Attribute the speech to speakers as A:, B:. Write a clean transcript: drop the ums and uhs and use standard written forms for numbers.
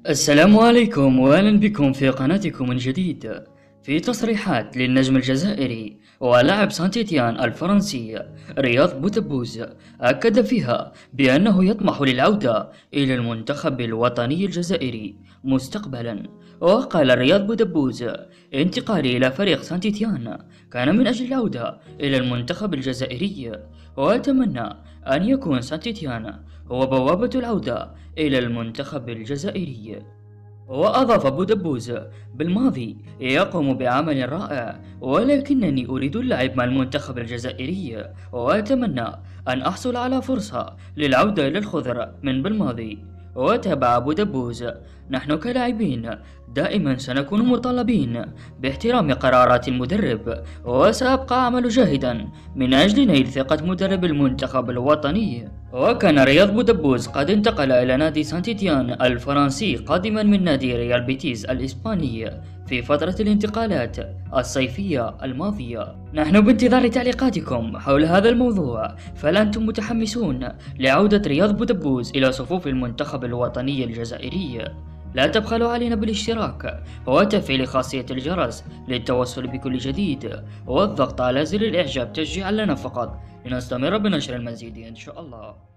A: السلام عليكم واهلا بكم في قناتكم الجديدة. في تصريحات للنجم الجزائري ولاعب سانتيتيان الفرنسي رياض بوتبوز أكد فيها بأنه يطمح للعودة إلى المنتخب الوطني الجزائري مستقبلا. وقال رياض بوتبوز: انتقالي إلى فريق سانتيتيان كان من أجل العودة إلى المنتخب الجزائري، وأتمنى أن يكون سانتيتيان هو بوابة العودة إلى المنتخب الجزائري. وأضاف بودبوز: بالماضي يقوم بعمل رائع، ولكنني أريد اللعب مع المنتخب الجزائري، وأتمنى أن أحصل على فرصة للعودة إلى الخضر من بالماضي. وتابع بودبوز: نحن كلاعبين دائما سنكون مطالبين باحترام قرارات المدرب، وسأبقى أعمل جاهدا من أجل نيل ثقة مدرب المنتخب الوطني. وكان رياض بودبوز قد انتقل إلى نادي سانتيتيان الفرنسي قادما من نادي ريال بيتيز الإسباني في فترة الانتقالات الصيفية الماضية. نحن بانتظار تعليقاتكم حول هذا الموضوع، فهل أنتم متحمسون لعودة رياض بودبوز إلى صفوف المنتخب الوطني الجزائري؟ لا تبخلوا علينا بالاشتراك وتفعيل خاصية الجرس للتوصل بكل جديد، والضغط على زر الإعجاب تشجيعا لنا فقط لنستمر بنشر المزيد إن شاء الله.